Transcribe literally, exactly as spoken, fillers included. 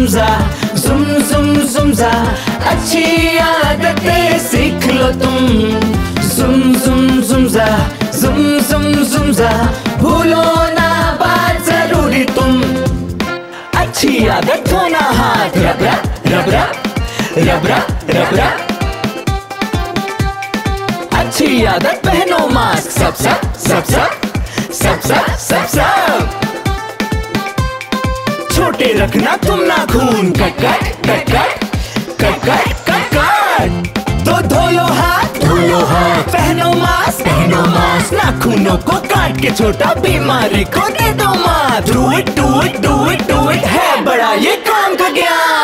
जुमजा जुम जुम जुमजा, अच्छी आदतें सीख लो तुम। जुम जुम जुमजा जुम जुम जुमजा, भूलो ना बात जरूरी तुम। अच्छी आदत धोना हाथ रबरा रबरा रबरा रबरा, अच्छी आदत पहनो मास्क सब सब सब सब सब सब सब सब। छोटे रखना तुम नाखून, cut cut cut cut cut cut cut cut. तो धो लो हाथ धो लो हाथ, पहनो मास्क पहनो मास्क, नाखूनों को काट के छोटा बीमारी को दे दो मात। Do it do it do it do it, है बड़ा ये काम का ज्ञान।